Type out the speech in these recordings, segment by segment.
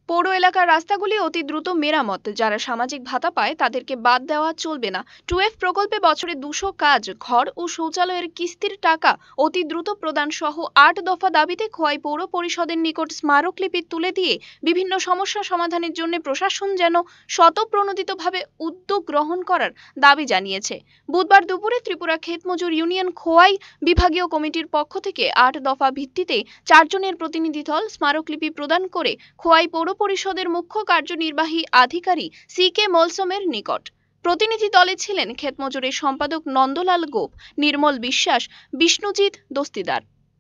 পৌর এলাকার রাস্তাগুলি অতি দ্রুত মেরামত, যারা সামাজিক ভাতা পায় তাদেরকে বাদ দেওয়া চলবে না। 2F প্রকল্পে বছরে 200 কাজ, ঘর ও শৌচালয়ের কিস্তির টাকা অতি দ্রুত প্রদান সহ 8 দফা দাবিতে খোয়াই পৌর পরিষদের নিকট স্মারকলিপি তুলে দিয়ে বিভিন্ন সমস্যা সমাধানের জন্য প্রশাসন যেন স্বতঃপ্রণোদিতভাবে উদ্যোগ গ্রহণ করার দাবি জানিয়েছে। বুধবার দুপুরে ত্রিপুরা ক্ষেতমজুর ইউনিয়ন খোয়াই বিভাগীয় কমিটির পক্ষ থেকে 8 দফা ভিত্তিতে 4 জনের প্রতিনিধি দল স্মারকলিপি প্রদান করে খোয়াই পৌর পরিষদের মুখ্য কার্যনির্বাহী আধিকারিক CK মলসমের নিকট। প্রতিনিধি দলে ছিলেন ক্ষেতমজুরের সম্পাদক নন্দলাল গোপ, নির্মল বিশ্বাস, বিষ্ণুজিৎ দস্তিদার।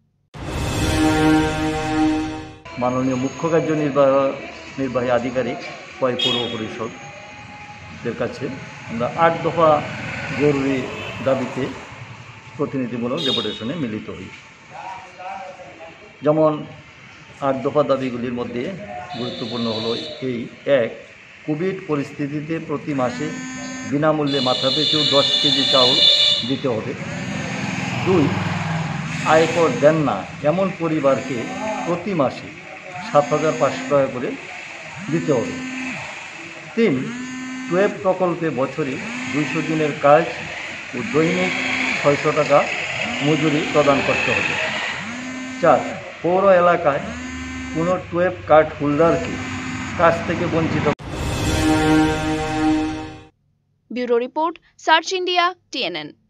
মাননীয় মুখ্য কার্যনির্বাহী আধিকারিক খোয়াই পৌর পরিষদের কাছে আমরা 8 দফা জরুরি দাবিতে প্রতিনিধিমূলক ডেপুটেশনে মিলিত হই। যেমন 8 দফা দাবিগুলির মধ্যে গুরুত্বপূর্ণ হলো এই: 1. কোভিড পরিস্থিতিতে প্রতি মাসে বিনামূল্যে মাথাপিছু 10 কেজি চাউল দিতে হবে। 2. আয়কর দেন না এমন পরিবারকে প্রতি মাসে 7,500 টাকা করে দিতে হবে। 3. 2F প্রকল্পে বছরে 200 দিনের কাজ ও দৈনিক 600 টাকা মজুরি প্রদান করতে হবে। 4. পৌর এলাকায় কোনো 2F কার্ড হোল্ডারকে কাজ থেকে বঞ্চিত। Bureau report, search India, TNN।